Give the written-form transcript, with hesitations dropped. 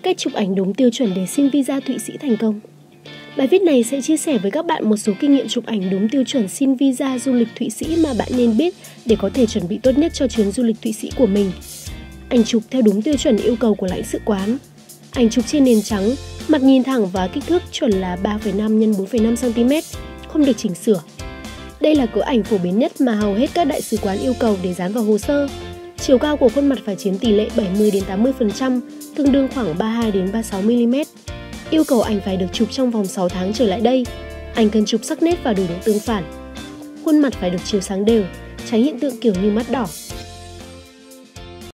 Cách chụp ảnh đúng tiêu chuẩn để xin visa Thụy Sĩ thành công. Bài viết này sẽ chia sẻ với các bạn một số kinh nghiệm chụp ảnh đúng tiêu chuẩn xin visa du lịch Thụy Sĩ mà bạn nên biết để có thể chuẩn bị tốt nhất cho chuyến du lịch Thụy Sĩ của mình. Ảnh chụp theo đúng tiêu chuẩn yêu cầu của lãnh sự quán. Ảnh chụp trên nền trắng, mặt nhìn thẳng và kích thước chuẩn là 3,5 x 4,5 cm, không được chỉnh sửa. Đây là cỡ ảnh phổ biến nhất mà hầu hết các đại sứ quán yêu cầu để dán vào hồ sơ. Chiều cao của khuôn mặt phải chiếm tỷ lệ 70-80%, tương đương khoảng 32-36 mm. Yêu cầu ảnh phải được chụp trong vòng 6 tháng trở lại đây. Ảnh cần chụp sắc nét và đủ độ tương phản. Khuôn mặt phải được chiếu sáng đều, tránh hiện tượng kiểu như mắt đỏ,